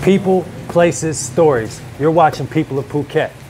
People, places, stories. You're watching People of Phuket.